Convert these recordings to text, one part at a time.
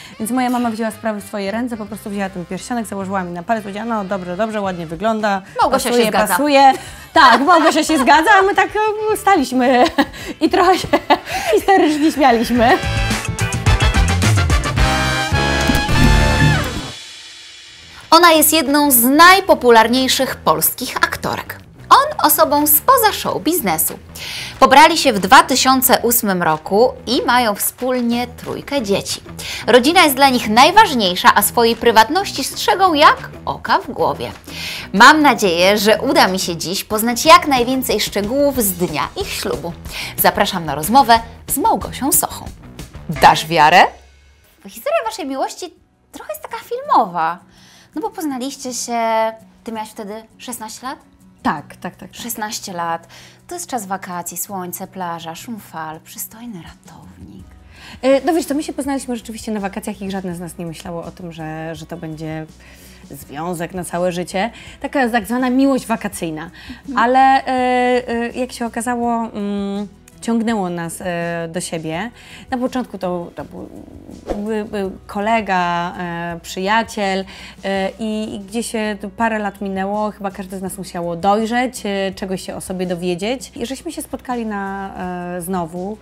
Więc moja mama wzięła sprawę w swoje ręce, po prostu wzięła ten pierścionek, założyła mi na palec, powiedziała, no dobrze, dobrze, ładnie wygląda, Małgosia się zgadza. pasuje. Tak, Małgosia się zgadza, a my tak staliśmy i trochę się histerycznie śmialiśmy. Ona jest jedną z najpopularniejszych polskich aktorek. On osobą spoza show biznesu. Pobrali się w 2008 roku i mają wspólnie 3 dzieci. Rodzina jest dla nich najważniejsza, a swojej prywatności strzegą jak oka w głowie. Mam nadzieję, że uda mi się dziś poznać jak najwięcej szczegółów z dnia ich ślubu. Zapraszam na rozmowę z Małgosią Sochą. Dasz wiarę? Historia waszej miłości trochę jest taka filmowa. No bo poznaliście się, ty miałaś wtedy 16 lat? Tak. 16 lat. To jest czas wakacji, słońce, plaża, szum fal, przystojny ratownik. No wiesz co, my się poznaliśmy rzeczywiście na wakacjach i żadne z nas nie myślało o tym, że to będzie związek na całe życie. Taka tak zwana miłość wakacyjna. Ale jak się okazało, ciągnęło nas do siebie. Na początku to był kolega, przyjaciel i gdzieś parę lat minęło, chyba każdy z nas musiało dojrzeć, czegoś się o sobie dowiedzieć. I żeśmy się spotkali znowu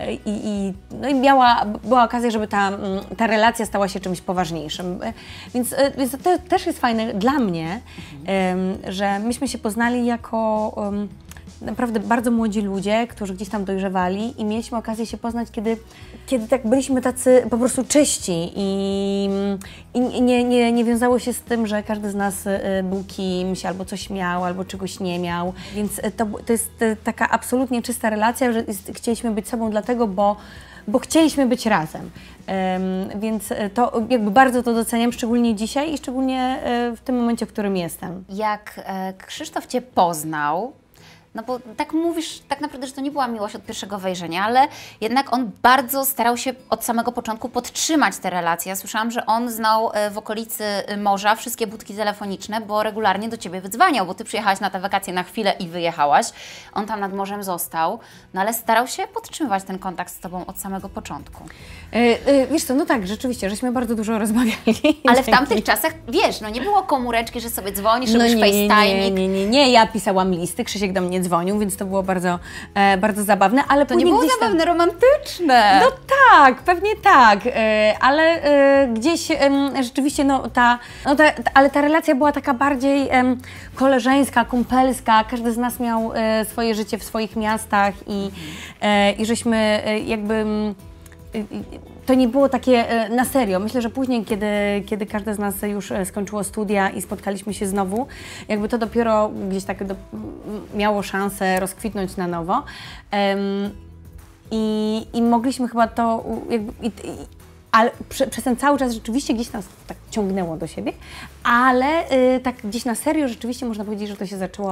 no i była okazja, żeby ta relacja stała się czymś poważniejszym. Więc to też jest fajne dla mnie, że myśmy się poznali jako naprawdę bardzo młodzi ludzie, którzy gdzieś tam dojrzewali i mieliśmy okazję się poznać, kiedy tak byliśmy tacy po prostu czyści i nie wiązało się z tym, że każdy z nas był kimś, albo coś miał, albo czegoś nie miał. Więc to jest taka absolutnie czysta relacja, że chcieliśmy być sobą dlatego, bo chcieliśmy być razem. Więc to jakby bardzo to doceniam, szczególnie dzisiaj i szczególnie w tym momencie, w którym jestem. Jak Krzysztof Cię poznał, no bo tak mówisz tak naprawdę, że to nie była miłość od pierwszego wejrzenia, ale jednak on bardzo starał się od samego początku podtrzymać te relacje. Ja słyszałam, że on znał w okolicy morza wszystkie budki telefoniczne, bo regularnie do Ciebie wydzwaniał, bo Ty przyjechałaś na te wakacje na chwilę i wyjechałaś. On tam nad morzem został, no ale starał się podtrzymywać ten kontakt z Tobą od samego początku. Wiesz co, no tak, rzeczywiście, żeśmy bardzo dużo rozmawiali. Ale w tamtych czasach, wiesz, no nie było komóreczki, że sobie dzwonisz, robisz FaceTime. Nie, ja pisałam listy, Krzysiek do mnie dzwonił, więc to było bardzo, bardzo zabawne, ale to nie było zabawne, romantyczne. No tak, pewnie tak, ale gdzieś rzeczywiście, ale ta relacja była taka bardziej koleżeńska, kumpelska, każdy z nas miał swoje życie w swoich miastach i żeśmy jakby... To nie było takie na serio. Myślę, że później, kiedy każde z nas już skończyło studia i spotkaliśmy się znowu, jakby to dopiero gdzieś tak miało szansę rozkwitnąć na nowo. I mogliśmy chyba to ale przez ten cały czas rzeczywiście gdzieś nas tak ciągnęło do siebie, ale tak gdzieś na serio rzeczywiście można powiedzieć, że to się zaczęło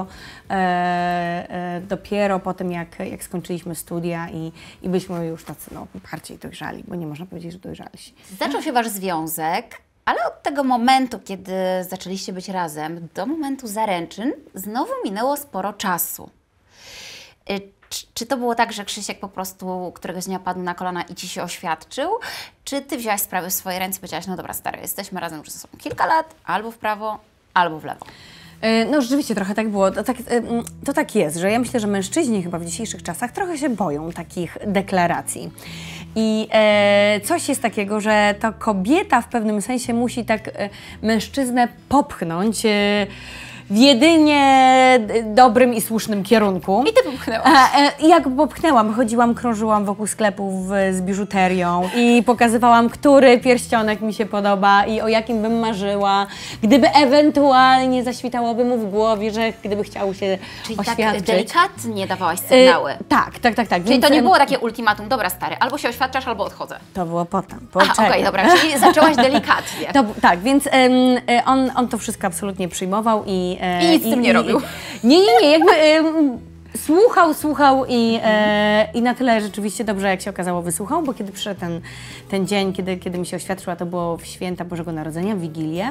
dopiero po tym, jak skończyliśmy studia i byliśmy już tacy bardziej dojrzali, bo nie można powiedzieć, że dojrzaliśmy. Zaczął się Wasz związek, ale od tego momentu, kiedy zaczęliście być razem, do momentu zaręczyn znowu minęło sporo czasu. Czy to było tak, że Krzysiek po prostu któregoś dnia padł na kolana i Ci się oświadczył? Czy Ty wziąłaś sprawy w swoje ręce i powiedziałaś, no dobra stary, jesteśmy razem już ze sobą kilka lat, albo w prawo, albo w lewo? No rzeczywiście trochę tak było. To tak jest, że ja myślę, że mężczyźni chyba w dzisiejszych czasach trochę się boją takich deklaracji. I coś jest takiego, że to kobieta w pewnym sensie musi tak mężczyznę popchnąć w jedynie dobrym i słusznym kierunku. I Ty popchnęłaś. Jak popchnęłam, krążyłam wokół sklepów z biżuterią i pokazywałam, który pierścionek mi się podoba i o jakim bym marzyła, gdyby ewentualnie zaświtałoby mu w głowie, że gdyby chciał się oświadczyć. Tak delikatnie dawałaś sygnały. Tak. Czyli Więc to nie było takie ultimatum, dobra stary, albo się oświadczasz, albo odchodzę. To było potem. Okej, dobra, czyli zaczęłaś delikatnie. Tak, więc on to wszystko absolutnie przyjmował i nic z tym nie robił. Nie, jakby słuchał i na tyle rzeczywiście dobrze, jak się okazało, wysłuchał, bo kiedy przyszedł ten dzień, kiedy mi się oświadczyła, to było w święta Bożego Narodzenia, w Wigilię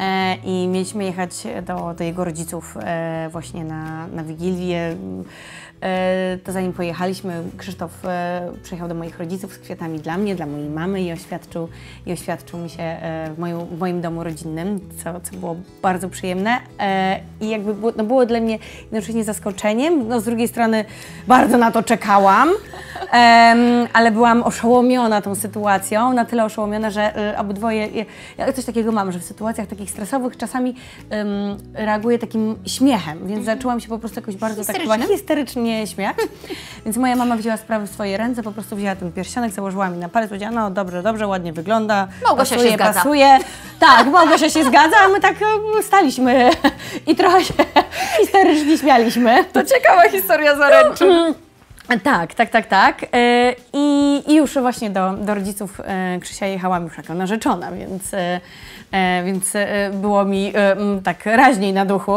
i mieliśmy jechać do jego rodziców właśnie na Wigilię. to zanim pojechaliśmy, Krzysztof przyjechał do moich rodziców z kwiatami dla mnie, dla mojej mamy i oświadczył mi się w moim domu rodzinnym, co było bardzo przyjemne i jakby było dla mnie jednocześnie zaskoczeniem, no z drugiej strony bardzo na to czekałam, ale byłam oszołomiona tą sytuacją, na tyle oszołomiona, że obydwoje, ja coś takiego mam, że w sytuacjach takich stresowych czasami reaguję takim śmiechem, więc zaczęłam się po prostu jakoś bardzo tak chyba histerycznie śmiać. Więc moja mama wzięła sprawę w swoje ręce, po prostu wzięła ten pierścionek, założyła mi na palec, powiedziała, no dobrze, ładnie wygląda, Małgosia się zgadza. Pasuje. Tak, Małgosia się zgadza, a my tak staliśmy i trochę się histerycznie śmialiśmy. To ciekawa historia zaręczyn. Tak. I już właśnie do rodziców Krzysia jechałam już jako narzeczona, więc było mi tak raźniej na duchu,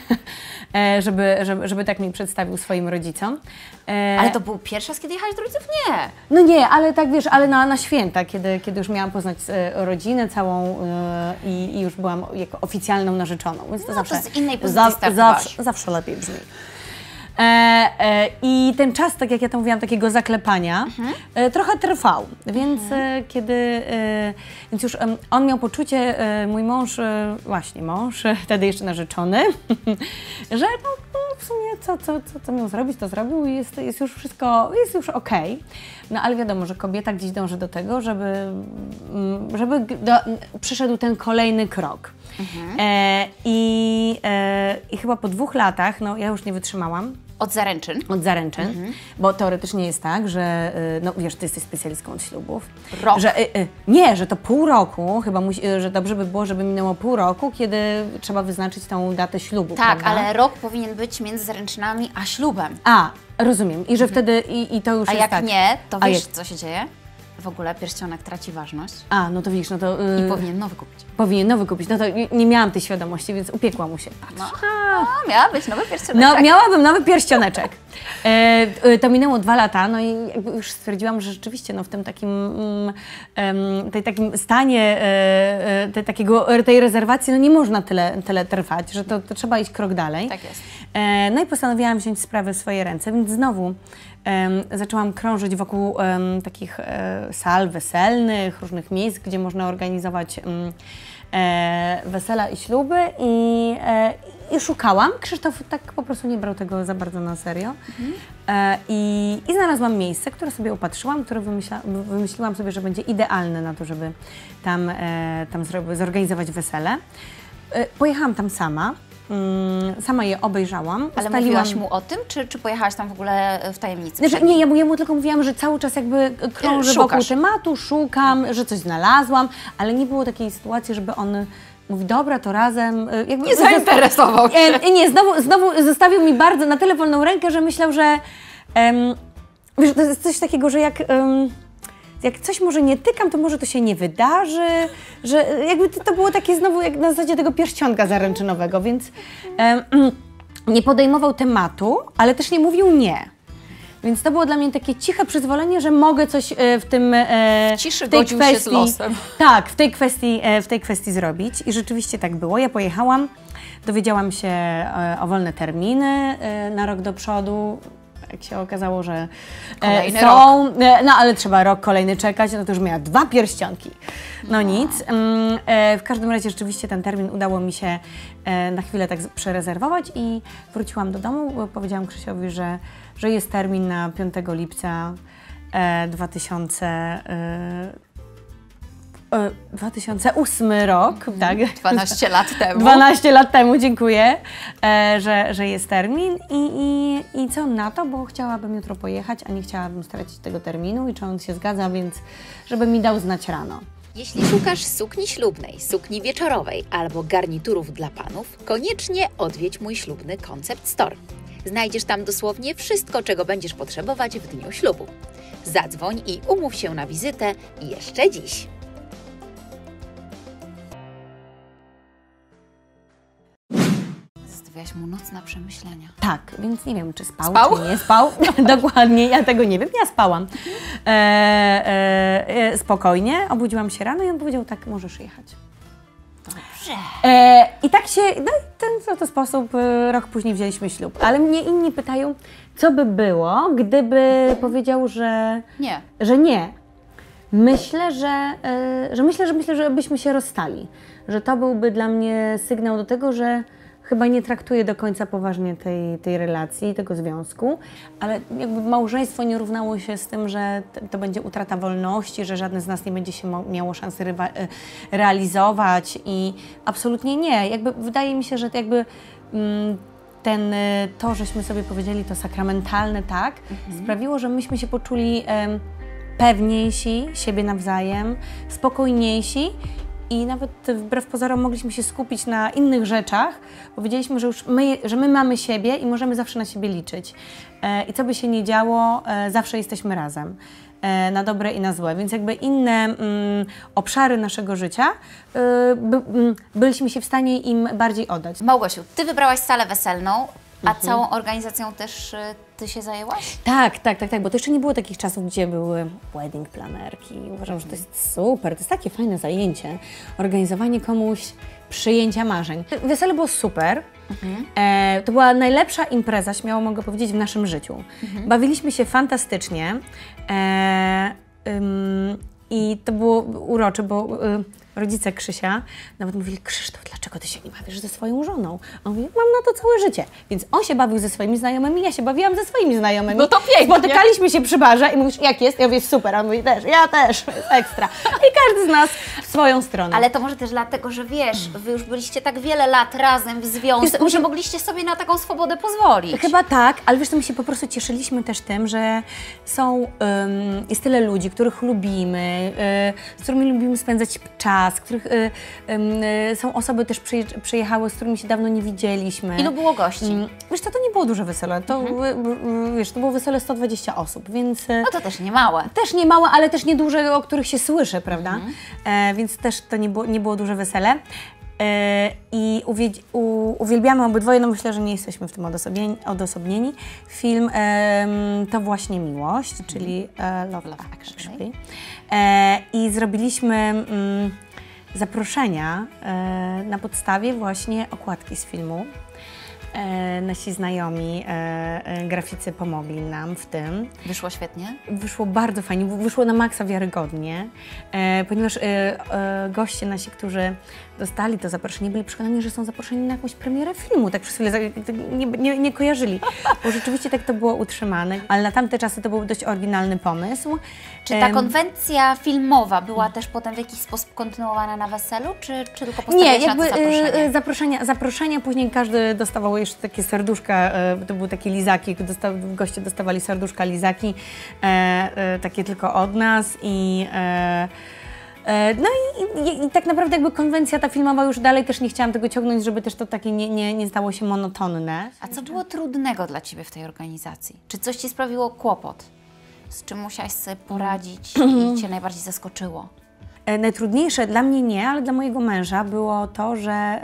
żeby tak mi przedstawił swoim rodzicom. Ale to był pierwszy raz, kiedy jechałeś do rodziców? Nie. No nie, ale tak wiesz, ale na święta, kiedy już miałam poznać rodzinę całą i już byłam jako oficjalną narzeczoną, więc to zawsze, to z innej pozycji zawsze lepiej brzmi. I ten czas, tak jak ja to mówiłam, takiego zaklepania trochę trwał, więc więc już on miał poczucie, mój mąż, wtedy jeszcze narzeczony, że no, w sumie co miał zrobić, to zrobił i jest już wszystko, jest już okej. No ale wiadomo, że kobieta gdzieś dąży do tego, żeby przyszedł ten kolejny krok. I chyba po 2 latach, no ja już nie wytrzymałam. Od zaręczyn? Bo teoretycznie jest tak, że, no wiesz, ty jesteś specjalistką od ślubów. Rok. Że to pół roku, chyba że dobrze by było, żeby minęło pół roku, kiedy trzeba wyznaczyć tą datę ślubu, tak, prawda? ale rok powinien być między zaręczynami a ślubem. Rozumiem. I że wtedy, i to już a jest jak tak. nie, to wiesz, co się dzieje? W ogóle pierścionek traci ważność. No to widzisz, no to... I powinien nowy kupić. Powinien nowy kupić. No to nie miałam tej świadomości, więc upiekła mu się. Miała być nowy pierścioneczek. No, miałabym nowy pierścioneczek. To minęło 2 lata, no i jakby już stwierdziłam, że rzeczywiście no, w tym takim stanie tej rezerwacji no, nie można tyle trwać, że to trzeba iść krok dalej. Tak jest. No i postanowiłam wziąć sprawę w swoje ręce, więc znowu zaczęłam krążyć wokół takich sal weselnych, różnych miejsc, gdzie można organizować wesela i śluby i szukałam. Krzysztof tak po prostu nie brał tego za bardzo na serio. I znalazłam miejsce, które sobie opatrzyłam, które wymyśliłam sobie, że będzie idealne na to, żeby tam zorganizować wesele. Pojechałam tam sama. Sama je obejrzałam. Ale mówiłaś mu o tym, czy pojechałaś tam w ogóle w tajemnicy? Znaczy, nie, ja mu tylko mówiłam, że cały czas jakby krążę wokół tematu, szukam, że coś znalazłam, ale nie było takiej sytuacji, żeby on mówi, dobra, to razem... Jakby nie zainteresował się. Nie, znowu zostawił mi bardzo na tyle wolną rękę, że myślał, że... wiesz, to jest coś takiego, że jak coś może nie tykam, to może to się nie wydarzy, że jakby to było takie znowu jak na zasadzie tego pierścionka zaręczynowego, więc nie podejmował tematu, ale też nie mówił nie. Więc to było dla mnie takie ciche przyzwolenie, że mogę coś w tej kwestii się z losem. Tak, w tej kwestii zrobić i rzeczywiście tak było. Ja pojechałam, dowiedziałam się o wolne terminy na rok do przodu. Jak się okazało, że są, no ale trzeba rok kolejny czekać, no to już miała 2 pierścionki. No nic. W każdym razie rzeczywiście ten termin udało mi się na chwilę tak przerezerwować i wróciłam do domu, bo powiedziałam Krzysiowi, że jest termin na 5 lipca 2008 rok, tak? 12 lat temu. 12 lat temu, dziękuję, że jest termin i co on na to, bo chciałabym jutro pojechać, a nie chciałabym stracić tego terminu i czy on się zgadza, więc żeby mi dał znać rano. Jeśli szukasz sukni ślubnej, sukni wieczorowej albo garniturów dla panów, koniecznie odwiedź mój ślubny Concept Store. Znajdziesz tam dosłownie wszystko, czego będziesz potrzebować w dniu ślubu. Zadzwoń i umów się na wizytę jeszcze dziś. Zostawiałaś mu noc na przemyślenia. Tak, więc nie wiem, czy spał? Czy nie spał. Dokładnie, ja tego nie wiem, ja spałam. Spokojnie, obudziłam się rano i on powiedział, tak, możesz jechać. Dobrze. Dobrze. I tak się, no i w ten oto sposób rok później wzięliśmy ślub. Ale mnie inni pytają, co by było, gdyby powiedział, że Nie. Że nie. Myślę, że byśmy się rozstali. Że to byłby dla mnie sygnał do tego, że chyba nie traktuję do końca poważnie tej relacji, tego związku, ale jakby małżeństwo nie równało się z tym, że to będzie utrata wolności, że żadne z nas nie będzie się miało szansy realizować i absolutnie nie. Jakby wydaje mi się, że jakby to, żeśmy sobie powiedzieli, to sakramentalne tak, sprawiło, że myśmy się poczuli pewniejsi siebie nawzajem, spokojniejsi. I nawet wbrew pozorom mogliśmy się skupić na innych rzeczach. Powiedzieliśmy, że my mamy siebie i możemy zawsze na siebie liczyć. I co by się nie działo, zawsze jesteśmy razem. Na dobre i na złe. Więc jakby inne obszary naszego życia byliśmy się w stanie im bardziej oddać. Małgosiu, Ty wybrałaś salę weselną, a całą organizacją też Ty się zajęłaś? Tak, bo to jeszcze nie było takich czasów, gdzie były wedding planerki. Uważam, że to jest super, to jest takie fajne zajęcie. Organizowanie komuś przyjęcia marzeń. Wesele było super. To była najlepsza impreza, śmiało mogę powiedzieć, w naszym życiu. Bawiliśmy się fantastycznie. I to było urocze, bo rodzice Krzysia nawet mówili: Krzysztof, dlaczego ty się nie bawisz ze swoją żoną? A on mówi: mam na to całe życie. Więc on się bawił ze swoimi znajomymi, ja się bawiłam ze swoimi znajomymi. No to pięknie. Spotykaliśmy się przy barze i mówisz: jak jest? Ja mówię: super. A on mówi: też, ja też, jest ekstra. I każdy z nas w swoją stronę. Ale to może też dlatego, że wiesz, wy już byliście tak wiele lat razem w związku, że mogliście sobie na taką swobodę pozwolić. Chyba tak, ale wiesz, to my się po prostu cieszyliśmy też tym, że jest tyle ludzi, których lubimy, z którymi lubimy spędzać czas, których są osoby też przyjechały, z którymi się dawno nie widzieliśmy. Ilu było gości? Wiesz, to nie było duże wesele, to, wiesz, to było wesele 120 osób, więc... No to też nie małe. Też nie małe, ale też nie duże, o których się słyszy, prawda? Więc też to nie było duże wesele. I uwielbiamy obydwoje, no myślę, że nie jesteśmy w tym odosobnieni. Film To właśnie miłość, czyli Love Actually. I zrobiliśmy zaproszenia na podstawie właśnie okładki z filmu. Nasi znajomi graficy pomogli nam w tym. Wyszło świetnie? Wyszło bardzo fajnie, wyszło na maksa wiarygodnie, ponieważ goście nasi, którzy dostali to zaproszenie, byli przekonani, że są zaproszeni na jakąś premierę filmu, tak przez chwilę nie kojarzyli, bo rzeczywiście tak to było utrzymane, ale na tamte czasy to był dość oryginalny pomysł. Czy ta konwencja filmowa była też potem w jakiś sposób kontynuowana na weselu, czy tylko postawiłeś na to zaproszenie? Zaproszenia, później każdy dostawał jeszcze takie serduszka, to były takie lizaki, goście dostawali serduszka, lizaki, takie tylko od nas i tak naprawdę jakby konwencja ta filmowa już dalej też nie chciałam tego ciągnąć, żeby też to takie nie stało się monotonne. A co było trudnego dla Ciebie w tej organizacji? Czy coś Ci sprawiło kłopot? Z czym musiałaś sobie poradzić i Cię najbardziej zaskoczyło? Najtrudniejsze dla mnie nie, ale dla mojego męża było to, że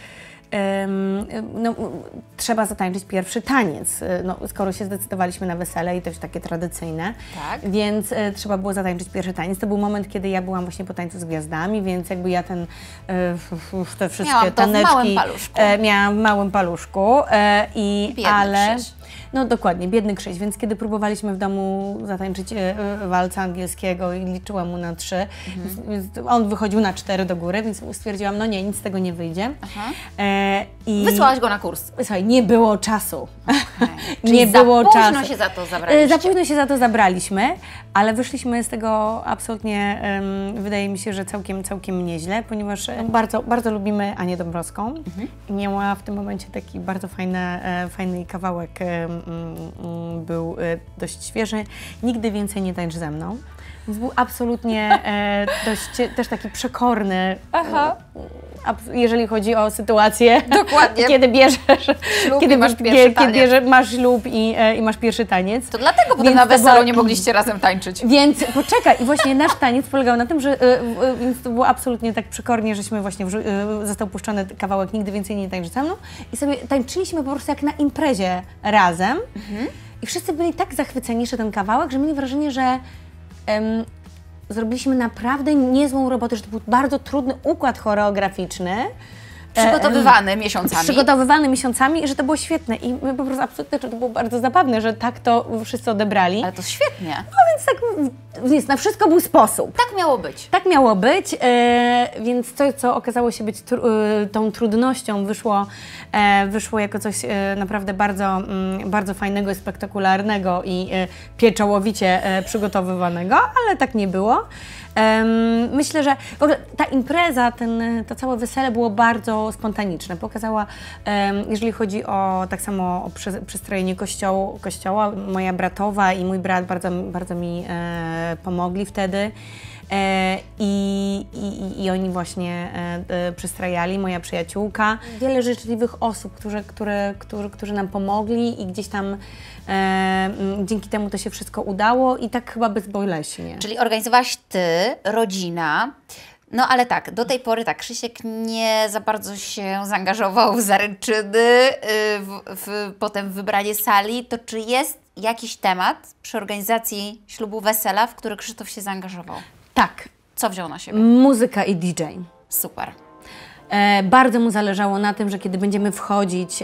trzeba zatańczyć pierwszy taniec, skoro się zdecydowaliśmy na wesele i też takie tradycyjne, tak. Więc trzeba było zatańczyć pierwszy taniec. To był moment, kiedy ja byłam właśnie po tańcu z gwiazdami, więc jakby ja te wszystkie taneczki miałam w małym paluszku, ale Krzyś. No dokładnie, biedny Krzyś, więc kiedy próbowaliśmy w domu zatańczyć walca angielskiego i liczyłam mu na 3, więc on wychodził na 4 do góry, więc stwierdziłam, no nie, nic z tego nie wyjdzie. Wysłałaś go na kurs? Słuchaj, nie było czasu. Okay. Nie było czasu. Za późno się za to zabraliście? Za późno się za to zabraliśmy, ale wyszliśmy z tego absolutnie, wydaje mi się, że całkiem nieźle, ponieważ bardzo, bardzo lubimy Anię Dąbrowską. Miała w tym momencie taki bardzo fajny kawałek, był dość świeży. Nigdy więcej nie tańcz ze mną. Więc był absolutnie dość też taki przekorny, jeżeli chodzi o sytuację. Dokładnie. Kiedy bierzesz ślub i masz pierwszy taniec. Masz ślub i masz pierwszy taniec. To dlatego potem na weselu nie mogliście razem tańczyć. Więc poczekaj, i właśnie nasz taniec polegał na tym, że więc to było absolutnie tak przekornie, żeśmy właśnie został puszczony kawałek Nigdy więcej nie tańcz ze mną i sobie tańczyliśmy po prostu jak na imprezie razem. I wszyscy byli tak zachwyceni, że ten kawałek, że mieli wrażenie, że zrobiliśmy naprawdę niezłą robotę, że to był bardzo trudny układ choreograficzny. Przygotowywany miesiącami. Przygotowywany miesiącami i że to było świetne. I my po prostu absolutnie, że to było bardzo zabawne, że tak to wszyscy odebrali. Ale to świetnie. No więc tak, więc na wszystko był sposób. Tak miało być. Tak miało być, więc to, co okazało się być tą trudnością, wyszło jako coś naprawdę bardzo fajnego i spektakularnego i pieczołowicie przygotowywanego, ale tak nie było. Myślę, że w ogóle ta impreza, to całe wesele było bardzo spontaniczne. Pokazała, jeżeli chodzi o tak samo o przystrojenie kościoła, moja bratowa i mój brat bardzo mi pomogli wtedy. I oni właśnie przystrajali, moja przyjaciółka. Wiele życzliwych osób, którzy nam pomogli i gdzieś tam dzięki temu to się wszystko udało i tak chyba bezboleśnie. Czyli organizowałaś Ty, rodzina, no ale tak, do tej pory tak, Krzysiek nie za bardzo się zaangażował w zaręczyny, potem w wybranie sali. To czy jest jakiś temat przy organizacji ślubu, wesela, w który Krzysztof się zaangażował? Tak. Co wziął na siebie? Muzyka i DJ. Super. Bardzo mu zależało na tym, że kiedy będziemy wchodzić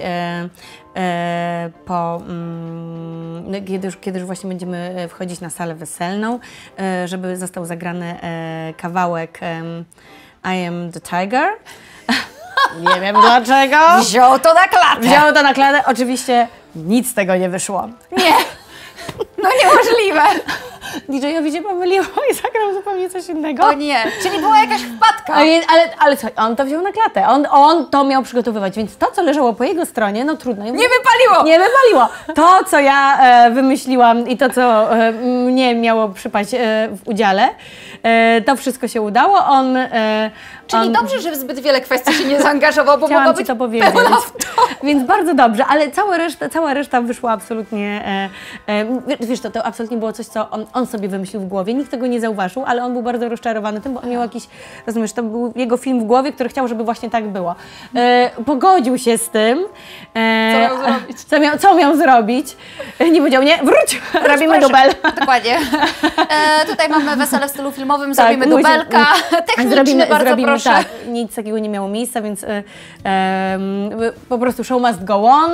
kiedy już właśnie będziemy wchodzić na salę weselną, żeby został zagrany kawałek I Am The Tiger. Nie wiem dlaczego. Wziął to na klatę. Wziął to na klatę. Oczywiście nic z tego nie wyszło. Nie. No niemożliwe. DJ-owi się pomyliło i zagrał zupełnie coś innego. O nie, czyli była jakaś wpadka. Ale słuchaj, on to wziął na klatę. On to miał przygotowywać, więc to, co leżało po jego stronie, no trudno. Nie wypaliło! Nie wypaliło. To, co ja wymyśliłam i to, co mnie miało przypaść w udziale, to wszystko się udało. Czyli dobrze, że w zbyt wiele kwestii się nie zaangażował, bo chciałam mogło ci być to powiedzieć. Więc bardzo dobrze, ale cała reszta wyszła absolutnie... wiesz, to absolutnie było coś, co on sobie wymyślił w głowie. Nikt tego nie zauważył, ale on był bardzo rozczarowany tym, bo on miał jakiś, rozumiesz, to był jego film w głowie, który chciał, żeby właśnie tak było. Pogodził się z tym. Co miał zrobić? Co miał zrobić? Nie powiedział, nie, wróć, robimy dubel. Dokładnie. Tutaj mamy wesele w stylu filmowym, zrobimy dubelka. Techniczny, bardzo proszę. Tak, nic takiego nie miało miejsca, więc po prostu show must go on.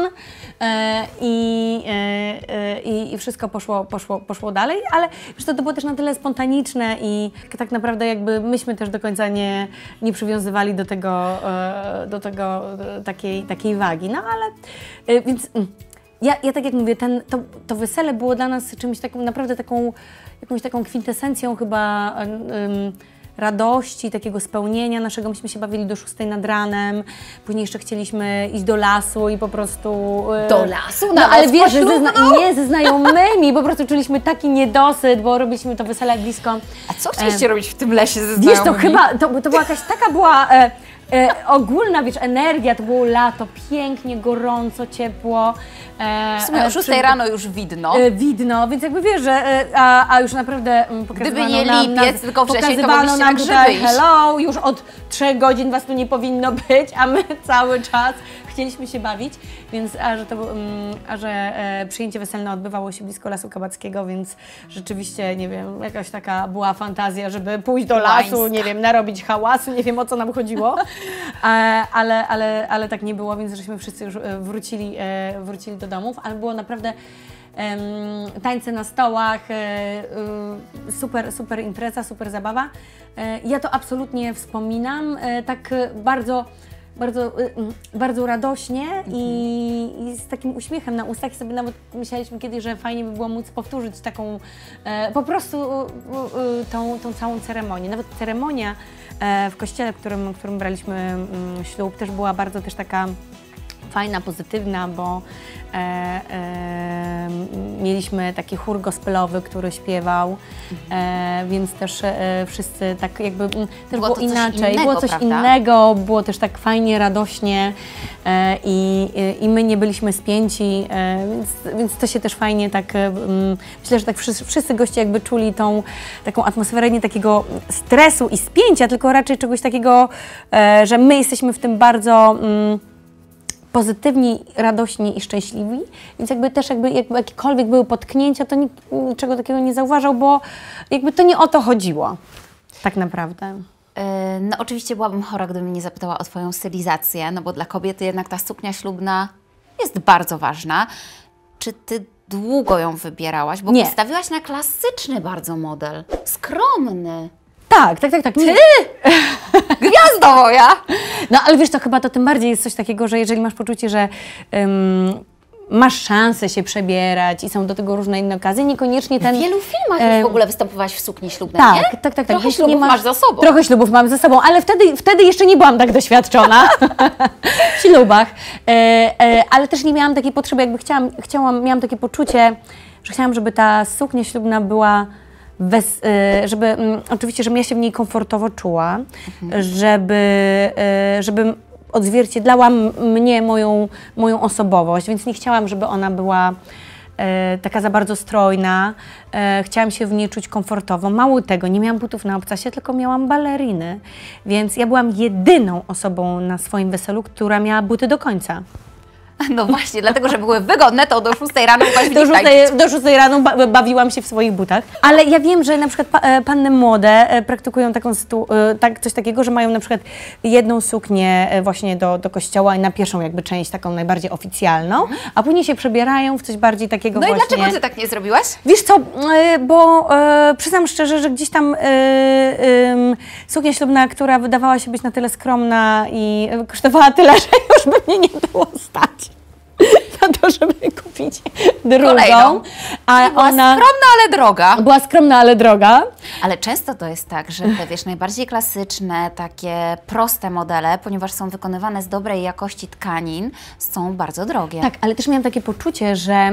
I wszystko poszło dalej, ale wiesz, to było też na tyle spontaniczne i tak naprawdę jakby myśmy też do końca nie przywiązywali do tego takiej wagi, no ale więc ja tak jak mówię, to wesele było dla nas czymś takim, naprawdę jakąś taką kwintesencją chyba radości, takiego spełnienia naszego. Myśmy się bawili do 6 nad ranem, później jeszcze chcieliśmy iść do lasu i po prostu... Do lasu? No ale wiesz, nie ze znajomymi, po prostu czuliśmy taki niedosyt, bo robiliśmy to wesele blisko. A co chcieliście robić w tym lesie ze znajomymi? Wiesz, to chyba, to była jakaś taka ogólna, wiesz, energia, to było lato, pięknie, gorąco, ciepło. W sumie o 6 rano już widno. Widno, więc jakby wiesz, że a już naprawdę gdyby nie lipiec, tylko wrzesień, to mogliście na grzyby iść. Hello, już od 3 godzin was tu nie powinno być, a my cały czas chcieliśmy się bawić, więc że przyjęcie weselne odbywało się blisko Lasu Kabackiego, więc rzeczywiście, nie wiem, jakaś taka była fantazja, żeby pójść do lasu, nie wiem, narobić hałasu, nie wiem, o co nam chodziło, ale tak nie było, więc żeśmy wszyscy już wrócili do domów, ale było naprawdę tańce na stołach, super impreza, super zabawa. Ja to absolutnie wspominam, tak bardzo radośnie i z takim uśmiechem na ustach. Sobie nawet myśleliśmy kiedyś, że fajnie by było móc powtórzyć taką po prostu tą całą ceremonię. Nawet ceremonia w kościele, w którym braliśmy ślub, też była bardzo też taka fajna, pozytywna, bo mieliśmy taki chór gospelowy, który śpiewał, więc też wszyscy tak jakby też było inaczej, było coś innego, było też tak fajnie, radośnie i my nie byliśmy spięci, więc to się też fajnie tak, myślę, że tak wszyscy goście jakby czuli tą taką atmosferę nie takiego stresu i spięcia, tylko raczej czegoś takiego, że my jesteśmy w tym bardzo pozytywni, radośni i szczęśliwi, więc jakby też jakby jakiekolwiek były potknięcia, to nikt niczego takiego nie zauważał, bo jakby to nie o to chodziło, tak naprawdę. No oczywiście byłabym chora, gdybym nie zapytała o Twoją stylizację, no bo dla kobiety jednak ta suknia ślubna jest bardzo ważna. Czy Ty długo ją wybierałaś? Bo Nie. postawiłaś na klasyczny bardzo model, skromny. Tak. Ty? Gwiazdo moja! No ale wiesz, to chyba to tym bardziej jest coś takiego, że jeżeli masz poczucie, że masz szansę się przebierać i są do tego różne inne okazje, niekoniecznie ten... W wielu filmach już w ogóle występowałaś w sukni ślubnej, Tak, nie? tak. Trochę Jeśli ślubów nie masz za sobą. Trochę ślubów mam za sobą, ale wtedy jeszcze nie byłam tak doświadczona w ślubach. Ale też nie miałam takiej potrzeby, jakby miałam takie poczucie, że chciałam, żeby ta suknia ślubna była oczywiście, żebym ja się w niej komfortowo czuła, żeby odzwierciedlała mnie, moją osobowość, więc nie chciałam, żeby ona była taka za bardzo strojna. Chciałam się w niej czuć komfortowo. Mało tego, nie miałam butów na obcasie, tylko miałam baleriny, więc ja byłam jedyną osobą na swoim weselu, która miała buty do końca. No właśnie, dlatego, że były wygodne, to do 6 rano mogłaś w nich tańczyć. Do 6 rano bawiłam się w swoich butach. Ale ja wiem, że na przykład panny młode praktykują coś takiego, że mają na przykład jedną suknię właśnie do kościoła i na pierwszą jakby część taką najbardziej oficjalną, a później się przebierają w coś bardziej takiego No właśnie... i dlaczego Ty tak nie zrobiłaś? Wiesz co, bo przyznam szczerze, że gdzieś tam suknia ślubna, która wydawała się być na tyle skromna i kosztowała tyle, że już by mnie nie było stać na to, żeby kupić drugą. Kolejną. A była ona skromna, ale droga. była skromna, ale droga. Ale często to jest tak, że te, wiesz, najbardziej klasyczne, takie proste modele, ponieważ są wykonywane z dobrej jakości tkanin, są bardzo drogie. Tak, ale też miałam takie poczucie, że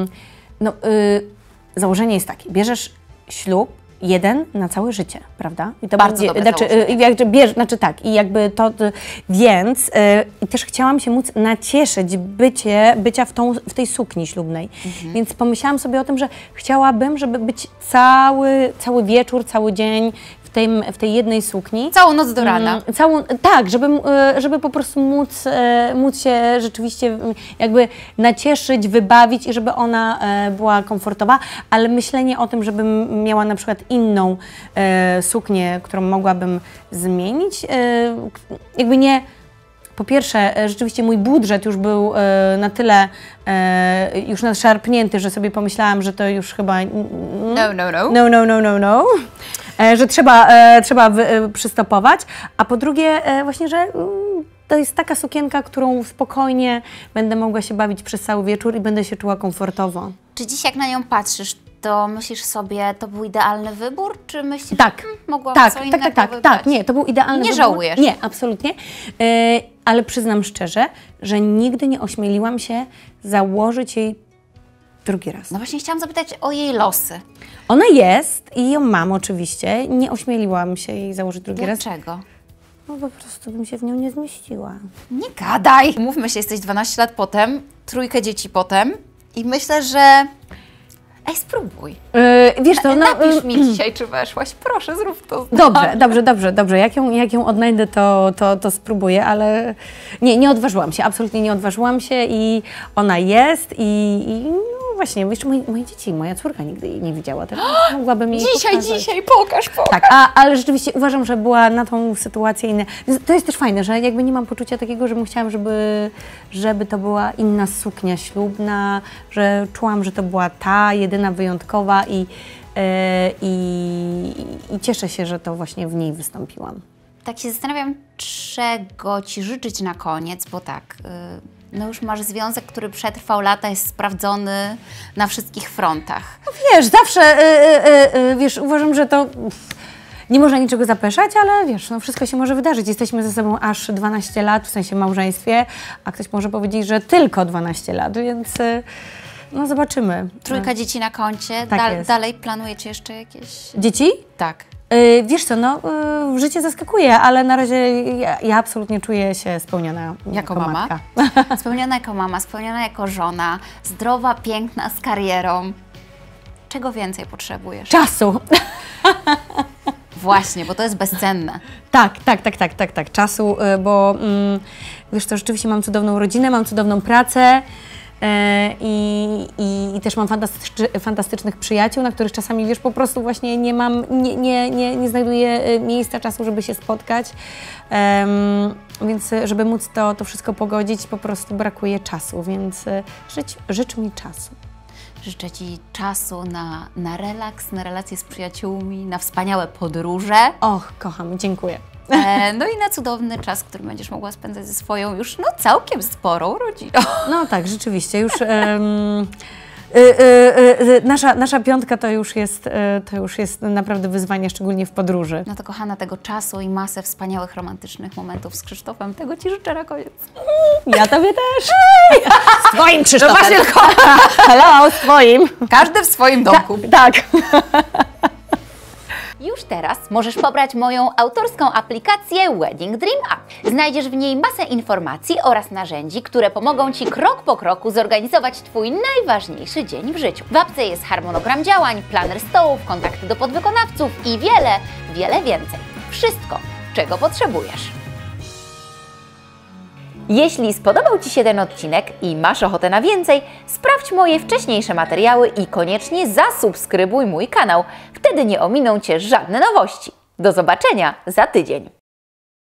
założenie jest takie, bierzesz ślub jeden na całe życie, prawda? I to Bardzo dobre założenie. I jakby to, więc i też chciałam się móc nacieszyć bycia w tej sukni ślubnej. Więc pomyślałam sobie o tym, że chciałabym, żeby być cały wieczór, cały dzień w tej jednej sukni. Całą noc do rana. Tak, żeby po prostu móc się rzeczywiście jakby nacieszyć, wybawić i żeby ona była komfortowa, ale myślenie o tym, żebym miała na przykład inną suknię, którą mogłabym zmienić, jakby nie... Po pierwsze, rzeczywiście mój budżet już był na tyle już nadszarpnięty, że sobie pomyślałam, że to już chyba... No. Że trzeba przystopować. A po drugie, właśnie, że to jest taka sukienka, którą spokojnie będę mogła się bawić przez cały wieczór i będę się czuła komfortowo. Czy dziś jak na nią patrzysz, to myślisz sobie, to był idealny wybór, czy myślisz, tak, mogłam tak, co innego tak, wybrać? nie, to był idealny Nie wybór. żałujesz? Nie, absolutnie. Ale przyznam szczerze, że nigdy nie ośmieliłam się założyć jej drugi raz. No właśnie chciałam zapytać o jej losy. Ona jest i ją mam oczywiście. Nie ośmieliłam się jej założyć drugi raz. Dlaczego? No po prostu bym się w nią nie zmieściła. Nie gadaj! Mówmy się, jesteś 12 lat potem, 3 dzieci potem i myślę, że... Ej, spróbuj. Wiesz to, Napisz mi dzisiaj, czy weszłaś. Proszę, zrób to. Dobrze. Jak ją odnajdę, to spróbuję, ale nie odważyłam się, absolutnie nie odważyłam się i ona jest i no właśnie, jeszcze moje dzieci, moja córka nigdy jej nie widziała, też mogłabym jej Dzisiaj, pokaż. Tak, ale rzeczywiście uważam, że była na tą sytuację inna. To jest też fajne, że jakby nie mam poczucia takiego, żebym chciałam, żeby to była inna suknia ślubna, że czułam, że to była ta jedyna wyjątkowa i cieszę się, że to właśnie w niej wystąpiłam. Tak się zastanawiam, czego Ci życzyć na koniec, bo tak, no już masz związek, który przetrwał lata, jest sprawdzony na wszystkich frontach. No wiesz, zawsze, wiesz, uważam, że to nie można niczego zapeszać, ale wiesz, no wszystko się może wydarzyć. Jesteśmy ze sobą aż 12 lat, w sensie małżeństwie, a ktoś może powiedzieć, że tylko 12 lat, więc no zobaczymy. 3 dzieci na koncie, Tak dalej planujecie jeszcze jakieś... Dzieci? Tak. Wiesz co, no życie zaskakuje, ale na razie ja absolutnie czuję się spełniona jako mama. matka. Spełniona jako mama, spełniona jako żona, zdrowa, piękna, z karierą. Czego więcej potrzebujesz? Czasu! Właśnie, bo to jest bezcenne. Tak, czasu, bo wiesz, to rzeczywiście mam cudowną rodzinę, mam cudowną pracę i też mam fantastycznych przyjaciół, na których czasami, wiesz, po prostu właśnie nie znajduję miejsca, czasu, żeby się spotkać, więc żeby móc to wszystko pogodzić, po prostu brakuje czasu, więc życz mi czasu. Życzę Ci czasu na relaks, na relacje z przyjaciółmi, na wspaniałe podróże. Och, kocham, dziękuję. No i na cudowny czas, który będziesz mogła spędzać ze swoją już całkiem sporą rodziną. No tak, rzeczywiście, już nasza piątka to już jest naprawdę wyzwanie, szczególnie w podróży. No to kochana, tego czasu i masę wspaniałych, romantycznych momentów z Krzysztofem, tego Ci życzę na koniec. Ja Tobie też. Z Twoim Krzysztofem. No właśnie, tylko hello, z Twoim. każdy w swoim domku. Tak. Już teraz możesz pobrać moją autorską aplikację Wedding Dream App. Znajdziesz w niej masę informacji oraz narzędzi, które pomogą Ci krok po kroku zorganizować Twój najważniejszy dzień w życiu. W apce jest harmonogram działań, planer stołów, kontakty do podwykonawców i wiele więcej. Wszystko, czego potrzebujesz. Jeśli spodobał Ci się ten odcinek i masz ochotę na więcej, sprawdź moje wcześniejsze materiały i koniecznie zasubskrybuj mój kanał. Wtedy nie ominą Cię żadne nowości. Do zobaczenia za tydzień.